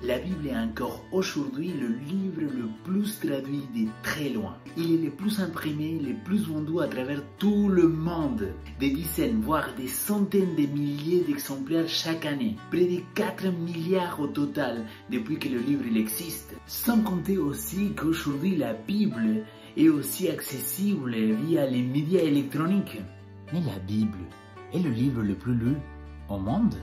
La Bible est encore aujourd'hui le livre le plus traduit de très loin. Il est le plus imprimé, le plus vendu à travers tout le monde. Des dizaines, voire des centaines de milliers d'exemplaires chaque année. Près de 4 milliards au total depuis que le livre il existe. Sans compter aussi qu'aujourd'hui la Bible est aussi accessible via les médias électroniques. Mais la Bible est le livre le plus lu au monde.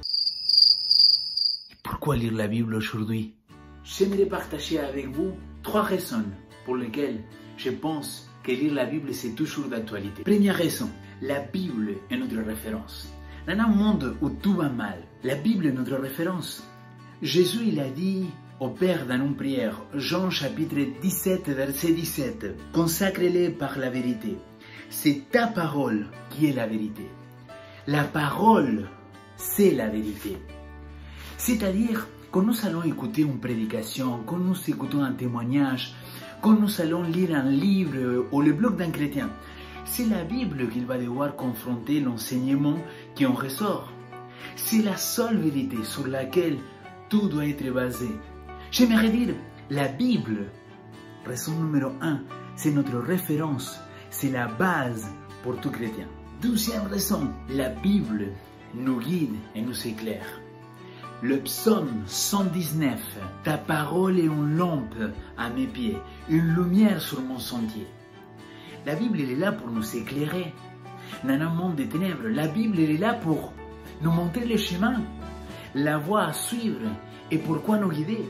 Pourquoi lire la Bible aujourd'hui? J'aimerais partager avec vous 3 raisons pour lesquelles je pense que lire la Bible c'est toujours d'actualité. Première raison, la Bible est notre référence. Dans un monde où tout va mal, la Bible est notre référence. Jésus il a dit au Père dans une prière, Jean chapitre 17 verset 17, « Consacre-les par la vérité. C'est ta parole qui est la vérité. » La parole, c'est la vérité. C'est-à-dire, quand nous allons écouter une prédication, quand nous écoutons un témoignage, quand nous allons lire un livre ou le blog d'un chrétien, c'est la Bible qu'il va devoir confronter l'enseignement qui en ressort. C'est la seule vérité sur laquelle tout doit être basé. J'aimerais dire, la Bible, raison numéro 1, c'est notre référence, c'est la base pour tout chrétien. Deuxième raison, la Bible nous guide et nous éclaire. Le psaume 119, ta parole est une lampe à mes pieds, une lumière sur mon sentier. La Bible elle est là pour nous éclairer. Dans un monde de ténèbres, la Bible elle est là pour nous montrer le chemin, la voie à suivre et pourquoi nous guider.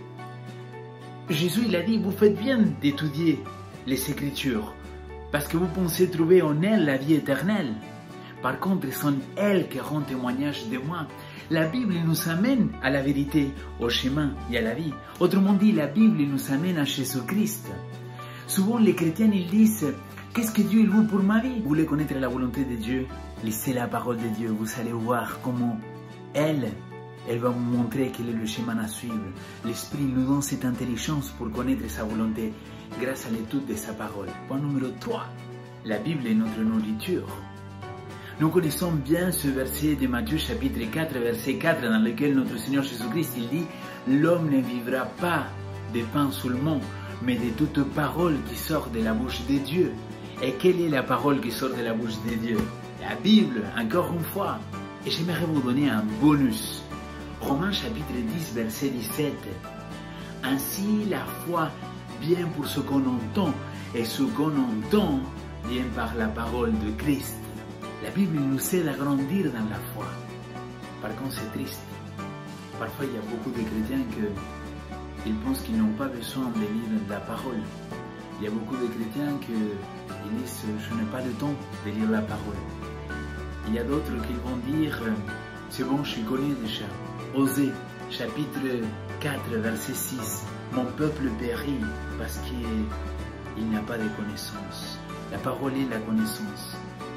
Jésus il a dit, vous faites bien d'étudier les Écritures parce que vous pensez trouver en elles la vie éternelle. Par contre, ce sont elles qui rendent témoignage de moi. La Bible nous amène à la vérité, au chemin et à la vie. Autrement dit, la Bible nous amène à Jésus-Christ. Souvent, les chrétiens ils disent, qu'est-ce que Dieu veut pour ma vie? Vous voulez connaître la volonté de Dieu? Lisez la parole de Dieu, vous allez voir comment elle va vous montrer quel est le chemin à suivre. L'Esprit nous donne cette intelligence pour connaître sa volonté grâce à l'étude de sa parole. Point numéro 3, la Bible est notre nourriture. Nous connaissons bien ce verset de Matthieu chapitre 4, verset 4, dans lequel notre Seigneur Jésus-Christ il dit « L'homme ne vivra pas de pain seulement, mais de toute parole qui sort de la bouche de Dieu. » Et quelle est la parole qui sort de la bouche de Dieu? La Bible, encore une fois. Et j'aimerais vous donner un bonus. Romains chapitre 10, verset 17. « Ainsi la foi vient pour ce qu'on entend, et ce qu'on entend vient par la parole de Christ. » La Bible nous aide à grandir dans la foi. Par contre, c'est triste. Parfois, il y a beaucoup de chrétiens qui pensent qu'ils n'ont pas besoin de lire la parole. Il y a beaucoup de chrétiens qui disent « je n'ai pas le temps de lire la parole ». Il y a d'autres qui vont dire « c'est bon, je connais déjà ». Osée, chapitre 4, verset 6. « Mon peuple périt parce qu'il n'a pas de connaissance ». La parole est la connaissance.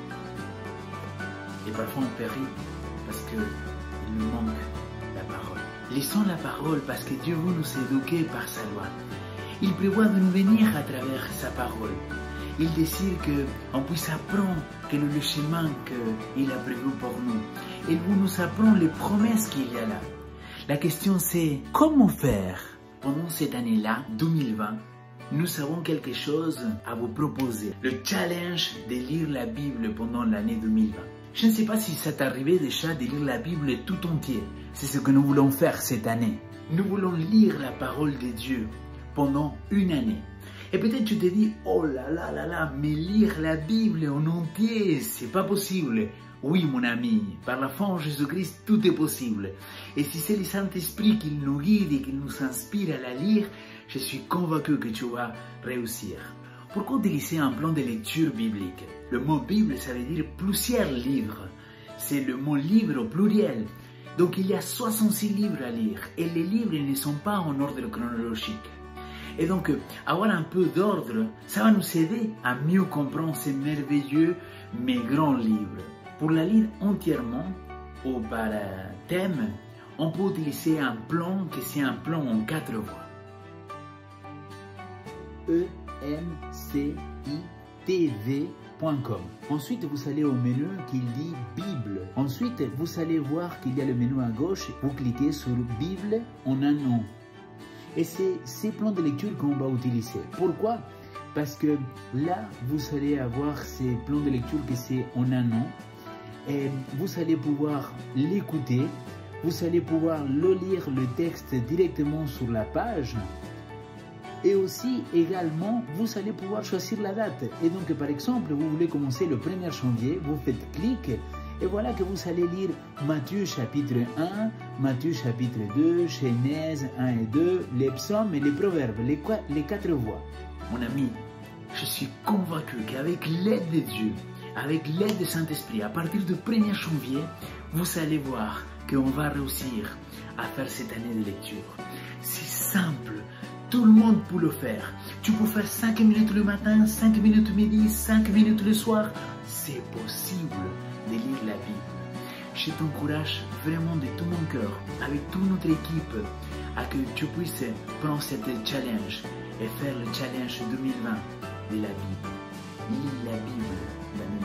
Et parfois on périt parce qu'il nous manque la parole. Lisons la parole parce que Dieu veut nous éduquer par sa loi. Il prévoit de nous bénir à travers sa parole. Il désire qu'on puisse apprendre quel est le chemin qu'il a prévu pour nous. Il veut nous apprendre les promesses qu'il y a là. La question c'est comment faire? Pendant cette année-là, 2020, nous avons quelque chose à vous proposer. Le challenge de lire la Bible pendant l'année 2020. Je ne sais pas si ça t'est arrivé déjà de lire la Bible tout entière. C'est ce que nous voulons faire cette année. Nous voulons lire la parole de Dieu pendant une année. Et peut-être tu te dis, oh là là là là, mais lire la Bible en entier, c'est pas possible. Oui mon ami, par la foi en Jésus-Christ, tout est possible. Et si c'est le Saint-Esprit qui nous guide et qui nous inspire à la lire, je suis convaincu que tu vas réussir. Pourquoi utiliser un plan de lecture biblique? Le mot Bible, ça veut dire plusieurs livres. C'est le mot livre au pluriel. Donc il y a 66 livres à lire. Et les livres ne sont pas en ordre chronologique. Et donc, avoir un peu d'ordre, ça va nous aider à mieux comprendre ces merveilleux mais grands livres. Pour la lire entièrement ou par thème, on peut utiliser un plan qui c'est un plan en 4 voies. emcitv.com. Ensuite, vous allez au menu qui dit Bible. Ensuite, vous allez voir qu'il y a le menu à gauche. Vous cliquez sur Bible en un nom. Et c'est ces plans de lecture qu'on va utiliser. Pourquoi? Parce que là, vous allez avoir ces plans de lecture que c'est en un an. Et vous allez pouvoir l'écouter. Vous allez pouvoir le lire le texte directement sur la page. Et aussi, également, vous allez pouvoir choisir la date. Et donc, par exemple, vous voulez commencer le 1er janvier, vous faites clic. Et voilà que vous allez lire Matthieu chapitre 1, Matthieu chapitre 2, Genèse 1 et 2, les psaumes et les proverbes, les 4 voix. Mon ami, je suis convaincu qu'avec l'aide de Dieu, avec l'aide du Saint-Esprit, à partir du 1er janvier, vous allez voir qu'on va réussir à faire cette année de lecture. C'est simple, tout le monde peut le faire. Tu peux faire 5 minutes le matin, 5 minutes midi, 5 minutes le soir. C'est possible de lire la Bible. Je t'encourage vraiment de tout mon cœur, avec toute notre équipe, à que tu puisses prendre cette challenge et faire le challenge 2020 de la Bible. Lis la Bible dans